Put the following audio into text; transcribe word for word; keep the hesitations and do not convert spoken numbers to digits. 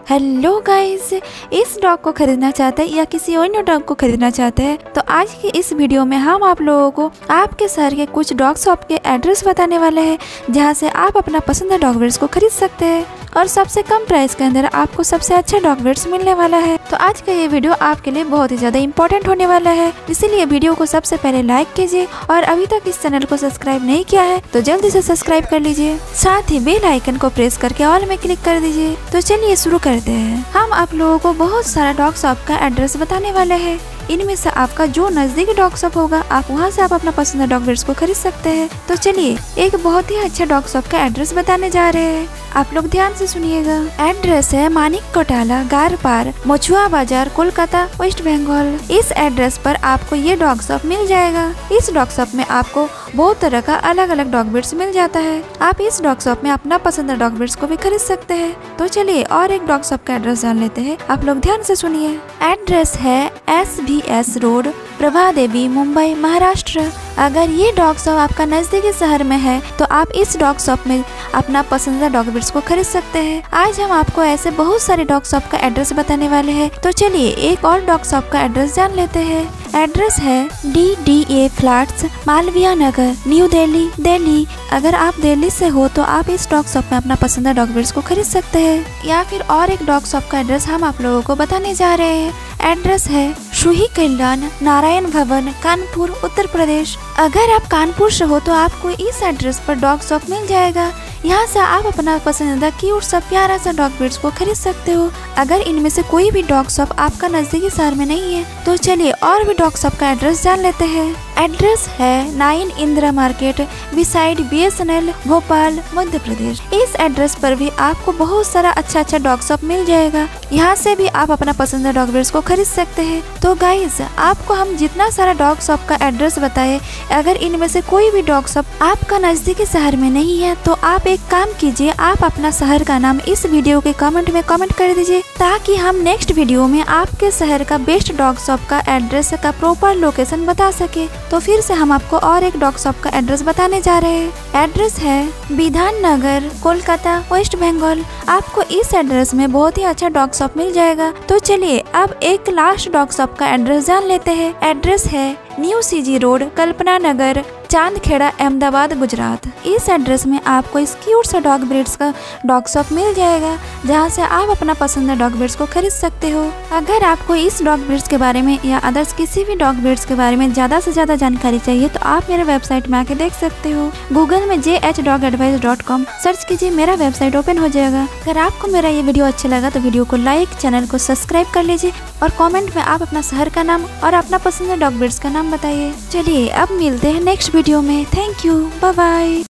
Hello guys, इस dog को खरीदना चाहते हैं या किसी अन्य डॉग को खरीदना चाहते हैं तो आज की इस वीडियो में हम आप लोगों को आपके शहर के कुछ डॉग शॉप के एड्रेस बताने वाले हैं जहां से आप अपना पसंदीदा डॉग ब्रीड्स को खरीद सकते हैं और सबसे कम प्राइस के अंदर आपको सबसे अच्छा डॉग ब्रीड्स मिलने वाला है। तो आज का ये वीडियो आपके लिए बहुत ही ज्यादा इम्पोर्टेंट होने वाला है, इसीलिए वीडियो को सबसे पहले लाइक कीजिए और अभी तक इस चैनल को सब्सक्राइब नहीं किया है तो जल्दी से सब्सक्राइब कर लीजिए, साथ ही बेल आइकन को प्रेस करके ऑल में क्लिक कर दीजिए। तो चलिए शुरू करते हैं। हम आप लोगों को बहुत सारा डॉग शॉप का एड्रेस बताने वाले हैं। इनमें से आपका जो नजदीकी डॉग शॉप होगा आप वहां से आप अपना पसंदीदा डॉग ब्रीड्स को खरीद सकते हैं। तो चलिए एक बहुत ही अच्छा डॉग शॉप का एड्रेस बताने जा रहे हैं, आप लोग ध्यान से सुनिएगा। एड्रेस है मानिक कोटाला गारपार, मछुआ बाजार, कोलकाता, वेस्ट बंगाल। इस एड्रेस पर आपको ये डॉग शॉप मिल जाएगा। इस डॉग शॉप में आपको बहुत तरह का अलग अलग डॉग ब्रीड्स मिल जाता है। आप इस डॉग शॉप में अपना पसंदीदा डॉग ब्रीड्स को भी खरीद सकते हैं। तो चलिए और एक डॉग शॉप का एड्रेस जान लेते हैं, आप लोग ध्यान से सुनिए। एड्रेस है S B S road, Prabha Devi, Mumbai, Maharashtra. अगर ये डॉग शॉप आपका नजदीकी शहर में है तो आप इस डॉग शॉप में अपना पसंदीदा डॉग ब्रीड्स को खरीद सकते हैं। आज हम आपको ऐसे बहुत सारे डॉग शॉप का एड्रेस बताने वाले हैं। तो चलिए एक और डॉग शॉप का एड्रेस जान लेते हैं। एड्रेस है D D A flats, Malviya Nagar, new Delhi, Delhi. अगर आप दिल्ली से हो तो आप इस डॉग शॉप में अपना पसंदीदा डॉग ब्रीड्स को खरीद सकते हैं। या फिर और एक डॉग शॉप का एड्रेस हम आप लोगों को बताने जा रहे हैं। एड्रेस है शुही कल्याण, नारायण भवन, कानपुर, उत्तर प्रदेश। अगर आप कानपुर से हो तो आपको इस एड्रेस पर डॉग शॉप मिल जाएगा। यहाँ से आप अपना पसंदीदा क्यूट सा प्यारा सा डॉग ब्रीड्स को खरीद सकते हो। अगर इनमें से कोई भी डॉग शॉप आपका नजदीकी शहर में नहीं है तो चलिए और भी डॉग शॉप का एड्रेस जान लेते हैं। एड्रेस है nine Indira market, beside B S N L, Bhopal, Madhya Pradesh. इस एड्रेस पर भी आपको बहुत सारा अच्छा अच्छा डॉग शॉप मिल जाएगा। यहाँ से भी आप अपना पसंदीदा डॉग ब्रीड्स को खरीद सकते हैं। तो गाइस, आपको हम जितना सारा डॉग शॉप का एड्रेस बताए, अगर इनमें से कोई भी डॉग शॉप आपका नजदीकी शहर में नहीं है तो आप एक काम कीजिए, आप अपना शहर का नाम इस वीडियो के कमेंट में कमेंट कर दीजिए ताकि हम नेक्स्ट वीडियो में आपके शहर का बेस्ट डॉग शॉप का एड्रेस का प्रॉपर लोकेशन बता सके। तो फिर से हम आपको और एक डॉग शॉप का एड्रेस बताने जा रहे हैं। एड्रेस है विधान नगर, कोलकाता, वेस्ट बंगाल। आपको इस एड्रेस में बहुत ही अच्छा डॉग शॉप मिल जाएगा। तो चलिए अब एक लास्ट डॉग शॉप का एड्रेस जान लेते हैं। एड्रेस है new C G road, Kalpana Nagar, Chandkheda, Ahmedabad, Gujarat. इस एड्रेस में आपको इस क्यूट सा डॉग ब्रीड्स का डॉग शॉप मिल जाएगा जहां से आप अपना पसंदीदा डॉग ब्रीड्स को खरीद सकते हो। अगर आपको इस डॉग ब्रीड्स के बारे में या अदर्स किसी भी डॉग ब्रीड्स के बारे में ज्यादा से ज्यादा जानकारी चाहिए तो आप मेरे वेबसाइट में आके देख सकते हो। गूगल में J H dog advice dot com search कीजिए, मेरा वेबसाइट ओपन हो जाएगा। अगर आपको मेरा ये वीडियो अच्छा लगा तो वीडियो को लाइक, चैनल को सब्सक्राइब कर लीजिए और कॉमेंट में आप अपना शहर का नाम और अपना पसंदीदा डॉग ब्रीड्स का नाम बताइए। चलिए अब मिलते हैं नेक्स्ट वीडियो में। Thank you, bye bye.